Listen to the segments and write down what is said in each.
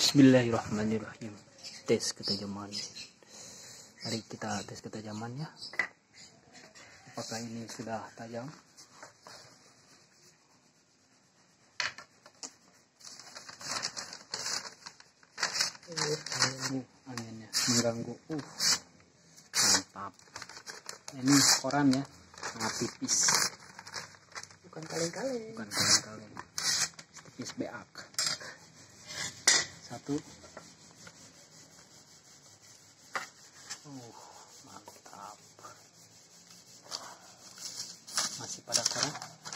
Bismillahirrahmanirrahim. Tes ketajaman. Mari kita tes ketajamannya. Apakah ini sudah tajam? Anginnya mengganggu. Mantap. Ini koran ya, sangat tipis. Bukan kaleng-kaleng. Bukan kaleng-kaleng. Tipis beak. Satu. Mantap. Masih pada koran.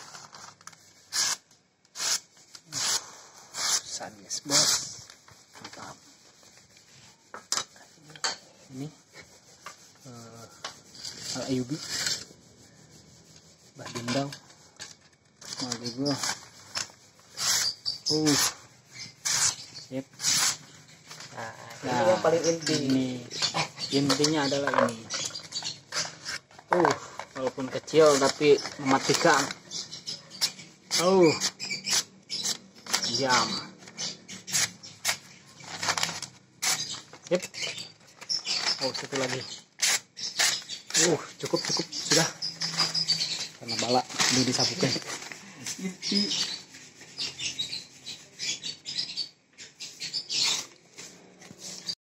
Sadis bos. Mantap. Ini Al-Ayubi Mbah Dindau Malego. Sip. Nah, ini yang paling inti. Intinya adalah ini. Walaupun kecil tapi mematikan. Jam. Sip. Satu lagi. Cukup sudah. Karena bala ini disapukan.